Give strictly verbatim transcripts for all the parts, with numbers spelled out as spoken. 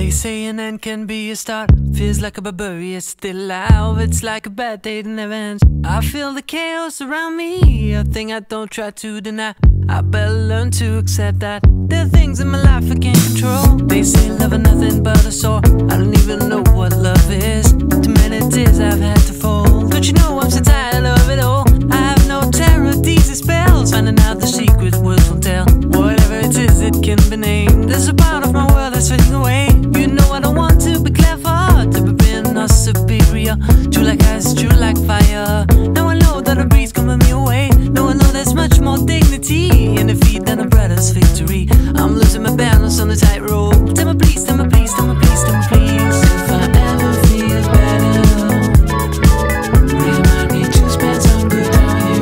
They say an end can be a start. Feels like a barbarian still alive. It's like a bad day that never ends. I feel the chaos around me, a thing I don't try to deny. I better learn to accept that there are things in my life I can't control. They say love is nothing but a sore. I don't even know what love is. Too many tears I've had to fold. Don't you know I'm so tired of it all? I have no terror, these are spells. Finding out the secret words won't tell. Whatever it is, it can be named. There's a part of my world that's fading away. You know I don't want to be clever, to be being or superior. True like ice, true like fire. Now I know that a breeze coming me away. Now I know there's much more dignity in defeat than a brother's victory. I'm losing my balance on the tightrope. Tell me please, tell me please, tell me please, tell me please. If I ever feel better, remind me to spend some good on you.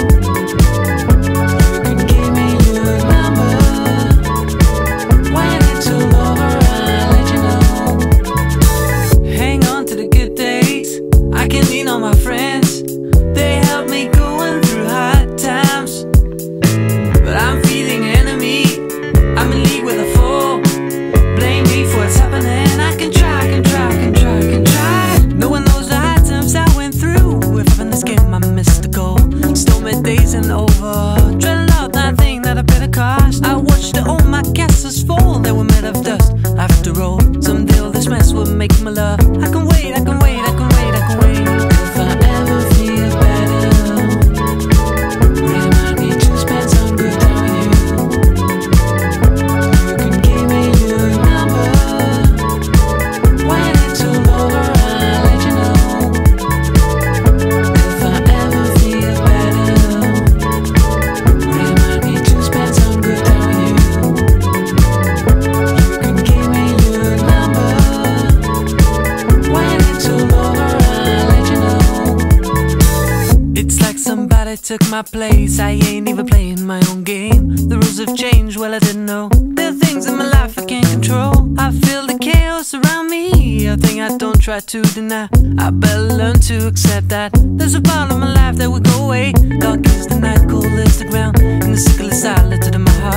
You can give me your number. When it's all over, I'll let you know. Hang on to the good days. I can lean on my friends. They help me going through hard times. But I'm feeling enemy. I'm in league with a fool. Blame me for what's happening. I can try, I can try, I can try, I can try. No one knows the hard times I went through. If I'm in this game, I missed the goal. Stormy days and over. Dreading out that thing that I paid a cost. I watched all my castles fall. They were made of dust. After all, someday all this mess will make me love. I can wait, I can wait, I can wait, I can wait. If I ever feel better, remind me to spend some good on you. You can give me your number. When it's all over, I'll let you know. If I ever feel better, remind me to spend some good on you. You can give me your number. When it's all over, I'll let you know. It's like somebody took my place. I ain't even playing my own game. The rules have changed, well I didn't know. There are things in my life I can't control. I feel the chaos around me, a thing I don't try to deny. I better learn to accept that there's a part of my life that will go away. Dark is the night, cold is the ground, and the sickle is silent in my heart.